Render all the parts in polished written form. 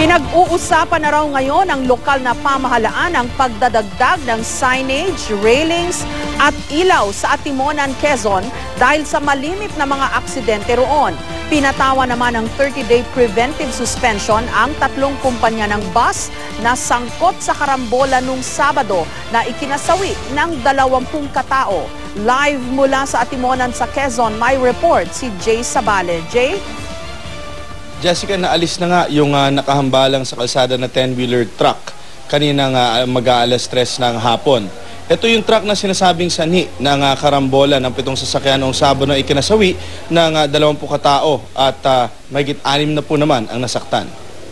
Pinag-uusapan na raw ngayon ng lokal na pamahalaan ang pagdadagdag ng signage, railings at ilaw sa Atimonan, Quezon dahil sa malimit na mga aksidente roon. Pinatawa naman ng 30-day preventive suspension ang 3 kumpanya ng bus na sangkot sa karambola nung Sabado na ikinasawi ng 20 katao. Live mula sa Atimonan sa Quezon, may report si Jay Sabale. Jay? Jessica, naalis na nga yung nakahambalang sa kalsada na 10-wheeler truck kaninang mag-aalas 3 ng hapon. Ito yung truck na sinasabing sanhi ng karambola ng 7 sasakyan noong Sabado na ikinasawi ng 20 katao at mahigit 6 na po naman ang nasaktan.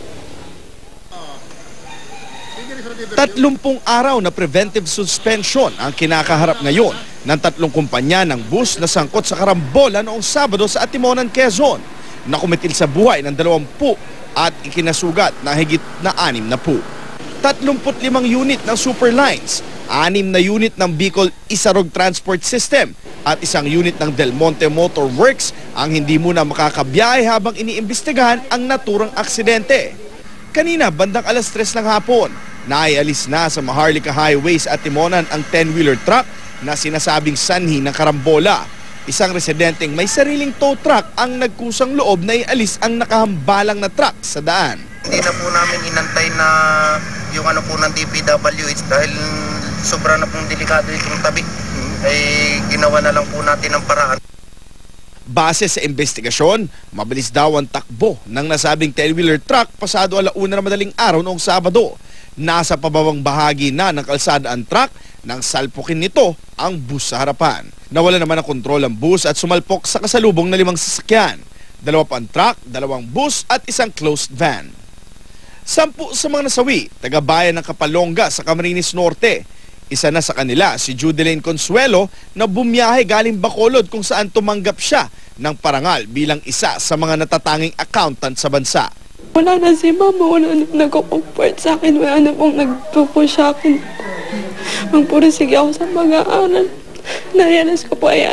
30 araw na preventive suspension ang kinakaharap ngayon ng 3 kumpanya ng bus na sangkot sa karambola noong Sabado sa Atimonan, Quezon. Nakumitil sa buhay ng 20 at ikinasugat na higit na 6 na po. 35 unit ng Superlines, 6 na unit ng Bicol Isarog Transport System at 1 unit ng Del Monte Motor Works ang hindi muna makakabiyahe habang iniimbestigahan ang naturang aksidente. Kanina, bandang alas 3 ng hapon, naialis na sa Maharlika Highway sa Atimonan ang 10-wheeler truck na sinasabing sanhi ng karambola. Isang residenteng may sariling tow truck ang nagkusang loob na ialis ang nakahambalang na truck sa daan. Hindi na po namin inantay na yung po ng DPWH dahil sobra na pong delikado itong tabi. Ginawa na lang po natin ang paraan. Base sa investigasyon, mabilis daw ang takbo ng nasabing 10-wheeler truck pasado 1:00 na madaling araw noong Sabado. Nasa pababang bahagi na ng kalsada ang truck nang salpukin nito ang bus sa harapan. Nawala naman ang kontrol ang bus at sumalpok sa kasalubong na 5 sasakyan. 2 pang truck, 2 bus at 1 closed van. 10 sa mga nasawi, taga-bayan ng Kapalonga sa Camarines Norte. Isa na sa kanila si Judeline Consuelo na bumiyahe galing Bacolod kung saan tumanggap siya ng parangal bilang isa sa mga natatanging accountant sa bansa. Wala na si mama, wala na nag-comfort sa akin, wala na pong nagpupush sa akin. Magpursige ako sa pag-aaral. Narealize ko po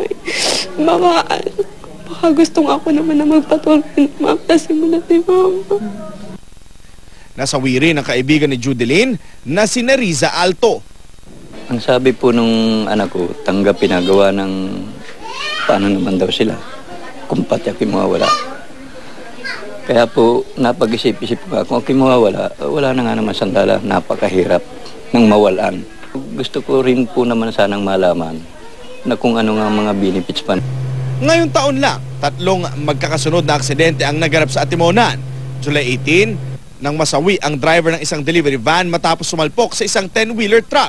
baka gustong ako naman na magpatuloy ng mga simulat ni mama. Nasawi rin ang kaibigan ni Judeline na si Neriza Alto. Ang sabi po nung anak ko, tanggapin na gawa ng paano naman daw sila kung pati ako'y mawawala. Kaya po napag-isip-isip ko kung ako'y mawawala, wala na nga naman sandala, napakahirap ng mawalan. Gusto ko rin po naman sanang malaman na kung ano nga mga benefits pa. Ngayong taon lang, 3 magkakasunod na aksidente ang naganap sa Atimonan. July 18, nang masawi ang driver ng isang delivery van matapos sumalpok sa isang 10-wheeler truck.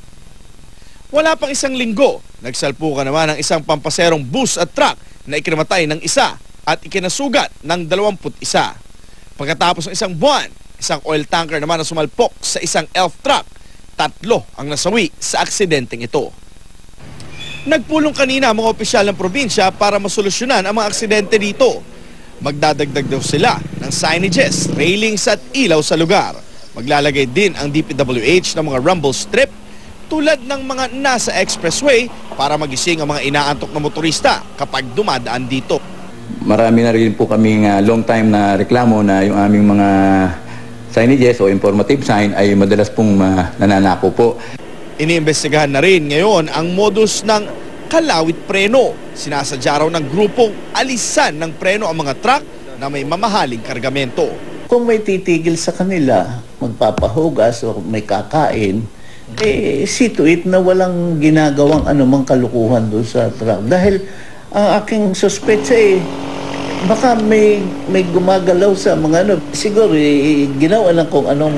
Wala pang 1 linggo, nagsalpukan naman ang isang pampaserong bus at truck na ikinamatay ng isa at ikinasugat ng 21. Pagkatapos ng 1 buwan, isang oil tanker naman na sumalpok sa isang elf truck. 3 ang nasawi sa aksidenteng ito. Nagpulong kanina ang mga opisyal ng probinsya para masolusyonan ang mga aksidente dito. Magdadagdag daw sila ng signages, railings at ilaw sa lugar. Maglalagay din ang DPWH ng mga rumble strip tulad ng mga nasa expressway para magising ang mga inaantok na motorista kapag dumadaan dito. Marami na rin po kaming long time na reklamo na yung aming mga signages o informative sign ay madalas pong nananako po. Iniimbestigahan na rin ngayon ang modus ng kalawit preno. Sinasadya raw ng grupong alisan ng preno ang mga truck na may mamahaling kargamento. Kung may titigil sa kanila, magpapahugas o may kakain, see to it na walang ginagawang anumang kalukuhan doon sa truck. Dahil ang aking suspetsa baka may gumagalaw sa mga siguro ginawa lang kung anong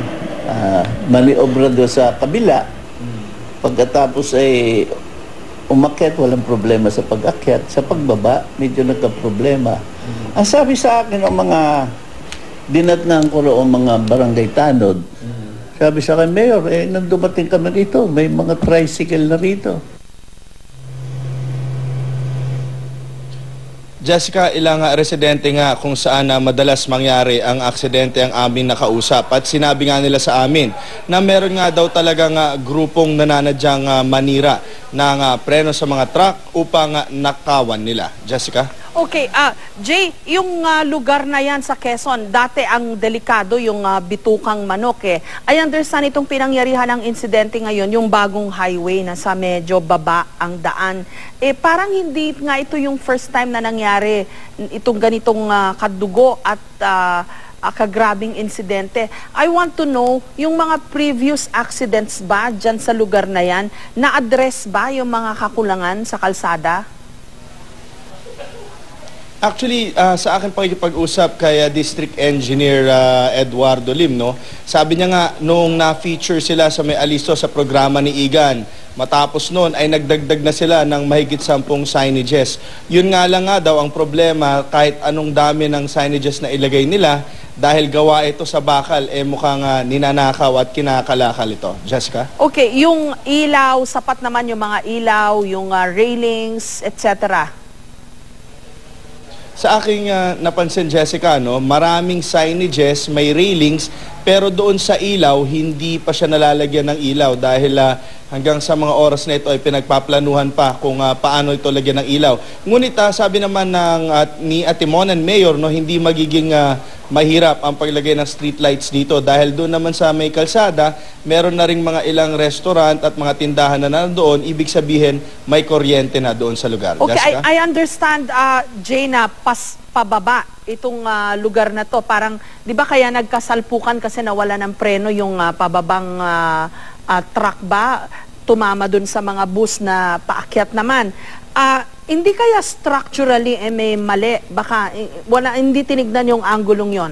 maniobra doon sa kabila. Pagkatapos umakyat, walang problema sa pag-akyat. Sa pagbaba, medyo nagka-problema. Ang sabi sa akin ng mga dinatngan ko roon mga barangay tanod, sabi sa akin, Mayor, nang dumating kami rito, may mga tricycle na rito. Jessica, ilang residente nga kung saan madalas mangyari ang aksidente ang aming nakausap. At sinabi nga nila sa amin na meron nga daw talagang grupong nananadyang manira ng preno sa mga truck upang nakawan nila. Jessica? Okay, Jay, yung lugar na yan sa Quezon, dati ang delikado yung bitukang manok eh. I understand itong pinangyarihan ng insidente ngayon, yung bagong highway na sa medyo baba ang daan. Eh parang hindi nga ito yung first time na nangyari itong ganitong kadugo at kagrabing insidente. I want to know, yung mga previous accidents ba dyan sa lugar na yan, na-address ba yung mga kakulangan sa kalsada? Actually, sa akin pakikipag-usap kay District Engineer Eduardo Lim, no? Sabi niya nga, nung na-feature sila sa May Aliso sa programa ni Igan, matapos noon ay nagdagdag na sila ng mahigit 10 signages. Yun nga lang nga daw ang problema, kahit anong dami ng signages na ilagay nila, dahil gawa ito sa bakal, eh mukhang ninanakaw at kinakalakal ito. Jessica? Okay, yung ilaw, sapat naman yung mga ilaw, yung railings, etc. Sa aking napansin, Jessica, no, maraming signages, may railings, pero doon sa ilaw, hindi pa siya nalalagyan ng ilaw dahil hanggang sa mga oras na ito ay pinagpaplanuhan pa kung paano ito lagyan ng ilaw. Ngunit sabi naman ni Atimonan Mayor, no, hindi magiging mahirap ang paglagay ng street lights dito dahil doon naman sa may kalsada, meron na ring mga ilang restaurant at mga tindahan na nandoon, ibig sabihin may kuryente na doon sa lugar. Okay, Jessica? I understand, Jay, na pababa itong lugar na to. Parang, di ba kaya nagkasalpukan kasi nawala ng preno yung pababang truck ba? Tumama dun sa mga bus na paakyat naman. Hindi kaya structurally may mali? Baka hindi tinignan yung anggulong yon?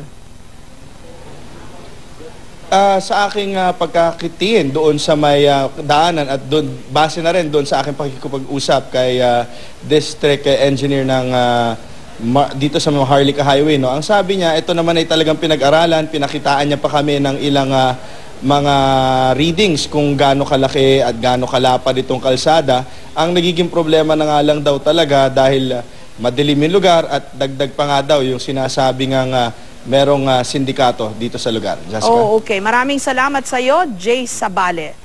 Sa aking pagkakitiin doon sa may daanan at doon, base na rin doon sa aking pakikipag-usap kay District Engineer ng dito sa Maharlika Highway, no? Ang sabi niya, ito naman ay talagang pinag-aralan, pinakitaan niya pa kami ng ilang mga readings kung gaano kalaki at gaano kalapad itong kalsada. Ang nagiging problema na nga lang daw talaga dahil madilim yung lugar at dagdag pa nga daw yung sinasabi nga merong sindikato dito sa lugar. Jessica? Oh, okay. Maraming salamat sa iyo, Jay Sabale.